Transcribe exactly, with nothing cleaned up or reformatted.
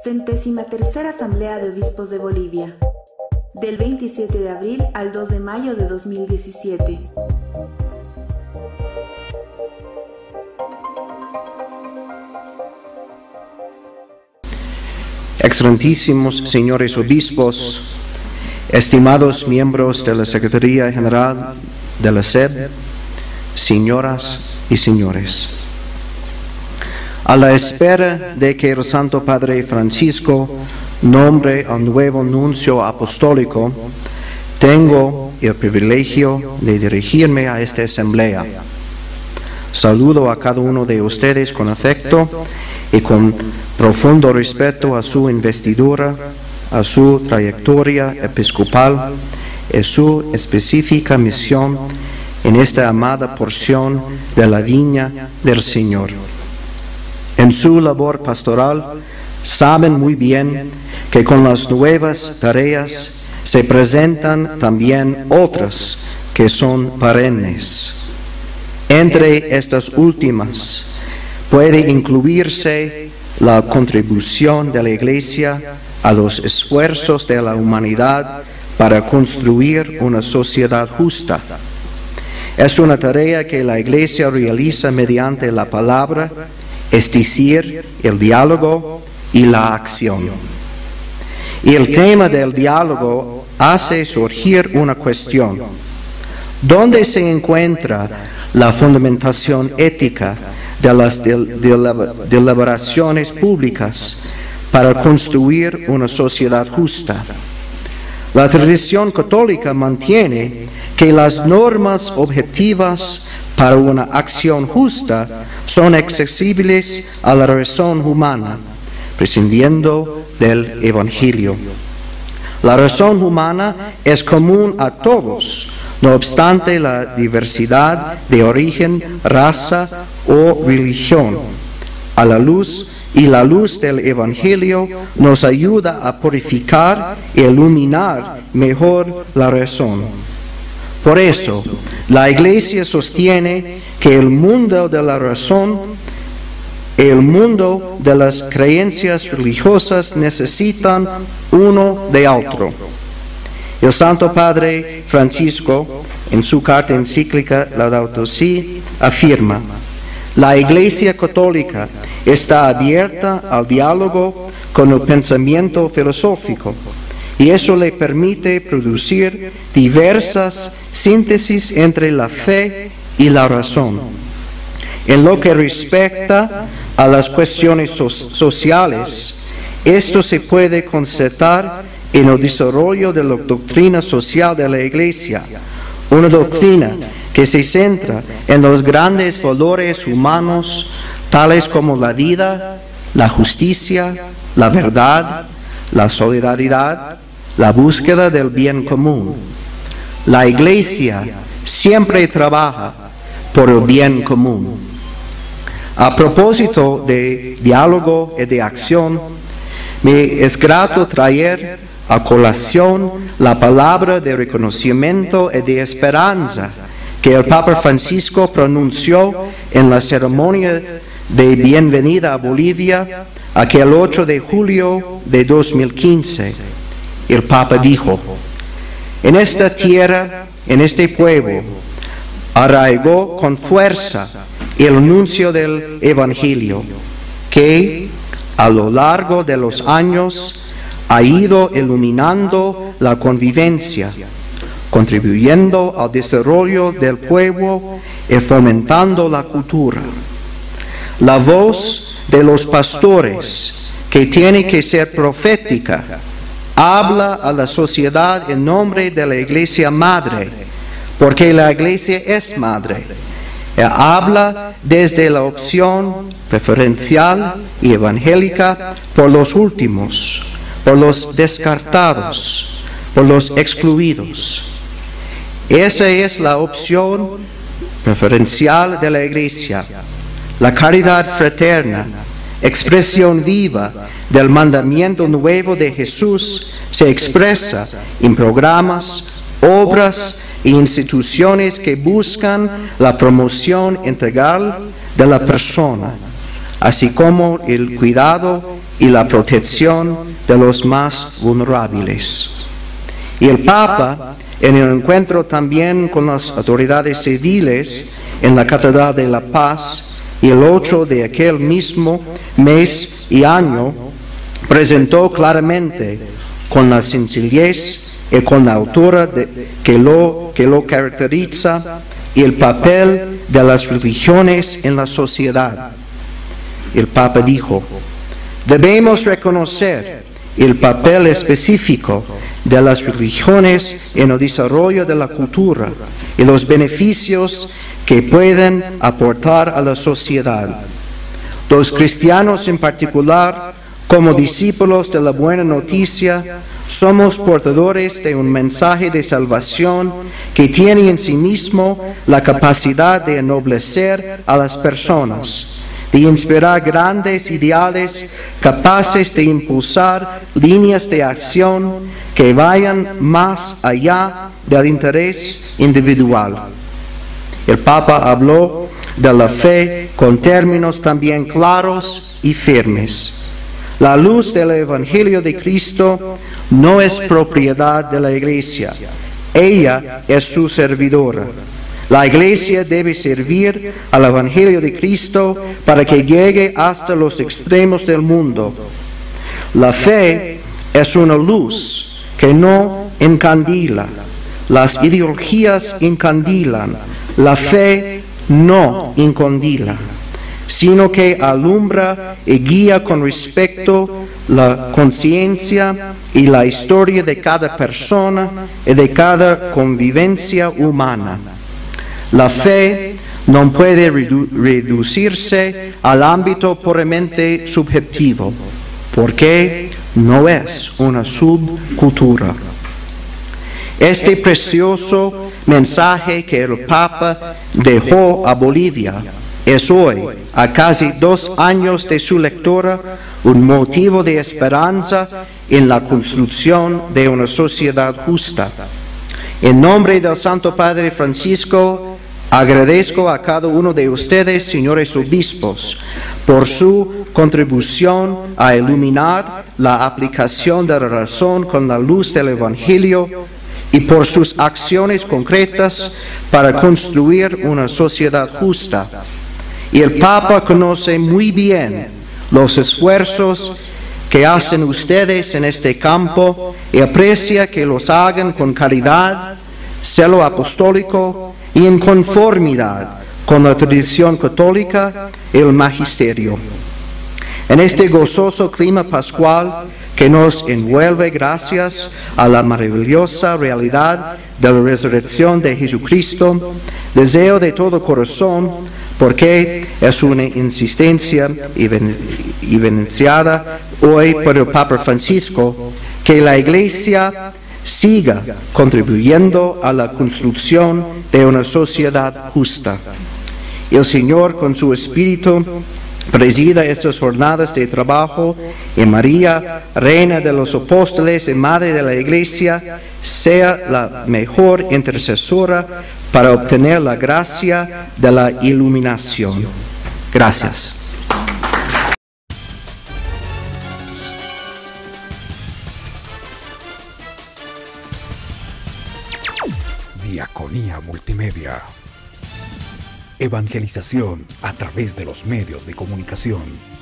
Centésima tercera Asamblea de Obispos de Bolivia, del veintisiete de abril al dos de mayo de dos mil diecisiete. Excelentísimos señores obispos, estimados miembros de la Secretaría General de la S E D, señoras y señores, a la espera de que el Santo Padre Francisco nombre al nuevo nuncio apostólico, tengo el privilegio de dirigirme a esta asamblea. Saludo a cada uno de ustedes con afecto y con profundo respeto a su investidura, a su trayectoria episcopal y su específica misión en esta amada porción de la viña del Señor. En su labor pastoral saben muy bien que con las nuevas tareas se presentan también otras que son perennes. Entre estas últimas puede incluirse la contribución de la Iglesia a los esfuerzos de la humanidad para construir una sociedad justa. Es una tarea que la Iglesia realiza mediante la palabra, es decir, el diálogo y la acción. Y el tema del diálogo hace surgir una cuestión. ¿Dónde se encuentra la fundamentación ética de las deliberaciones públicas para construir una sociedad justa? La tradición católica mantiene que las normas objetivas para una acción justa son accesibles a la razón humana, prescindiendo del Evangelio. La razón humana es común a todos, no obstante la diversidad de origen, raza o religión. A la luz y la luz del Evangelio nos ayuda a purificar e iluminar mejor la razón. Por eso, la Iglesia sostiene que el mundo de la razón y el mundo de las creencias religiosas necesitan uno de otro. El Santo Padre Francisco, en su carta encíclica Laudato Si, afirma: la Iglesia Católica está abierta al diálogo con el pensamiento filosófico, y eso le permite producir diversas síntesis entre la fe y la razón. En lo que respecta a las cuestiones so- sociales, esto se puede constatar en el desarrollo de la doctrina social de la Iglesia, una doctrina que se centra en los grandes valores humanos, tales como la vida, la justicia, la verdad, la solidaridad, la búsqueda del bien común. La Iglesia siempre trabaja por el bien común. A propósito de diálogo y de acción, me es grato traer a colación la palabra de reconocimiento y de esperanza que el Papa Francisco pronunció en la ceremonia de bienvenida a Bolivia aquel ocho de julio de dos mil quince. El Papa dijo: en esta tierra, en este pueblo, arraigó con fuerza el anuncio del Evangelio, que a lo largo de los años ha ido iluminando la convivencia, contribuyendo al desarrollo del pueblo y fomentando la cultura. La voz de los pastores, que tiene que ser profética, habla a la sociedad en nombre de la Iglesia Madre, porque la Iglesia es Madre. Habla desde la opción preferencial y evangélica por los últimos, por los descartados, por los excluidos. Esa es la opción preferencial de la Iglesia. La caridad fraterna, expresión viva del mandamiento nuevo de Jesús, se expresa en programas, obras e instituciones que buscan la promoción integral de la persona, así como el cuidado y la protección de los más vulnerables. Y el Papa, en el encuentro también con las autoridades civiles en la Catedral de la Paz, y el ocho de aquel mismo mes y año, presentó claramente, con la sencillez y con la altura de, que, lo, que lo caracteriza, y el papel de las religiones en la sociedad. El Papa dijo: debemos reconocer el papel específico de las religiones en el desarrollo de la cultura y los beneficios que pueden aportar a la sociedad. Los cristianos en particular, como discípulos de la buena noticia, somos portadores de un mensaje de salvación que tiene en sí mismo la capacidad de ennoblecer a las personas, de inspirar grandes ideales capaces de impulsar líneas de acción que vayan más allá del interés individual. El Papa habló de la fe con términos también claros y firmes. La luz del Evangelio de Cristo no es propiedad de la Iglesia. Ella es su servidora. La Iglesia debe servir al Evangelio de Cristo para que llegue hasta los extremos del mundo. La fe es una luz que no encandila. Las ideologías encandilan. La fe no encandila, sino que alumbra y guía con respecto la conciencia y la historia de cada persona y de cada convivencia humana. La fe no puede redu- reducirse al ámbito puramente subjetivo, porque no es una subcultura. Este precioso mensaje que el Papa dejó a Bolivia es hoy, a casi dos años de su lectura, un motivo de esperanza en la construcción de una sociedad justa. En nombre del Santo Padre Francisco, agradezco a cada uno de ustedes, señores obispos, por su contribución a iluminar la aplicación de la razón con la luz del Evangelio y por sus acciones concretas para construir una sociedad justa. Y el Papa conoce muy bien los esfuerzos que hacen ustedes en este campo y aprecia que los hagan con caridad, celo apostólico y en conformidad con la tradición católica y el magisterio. En este gozoso clima pascual que nos envuelve gracias a la maravillosa realidad de la resurrección de Jesucristo, deseo de todo corazón, porque es una insistencia evidenciada hoy por el Papa Francisco, que la Iglesia siga contribuyendo a la construcción de una sociedad justa. El Señor, con su Espíritu, presida estas jornadas de trabajo, y María, Reina de los Apóstoles y Madre de la Iglesia, sea la mejor intercesora para obtener la gracia de la iluminación. Gracias. Diaconía Multimedia. Evangelización a través de los medios de comunicación.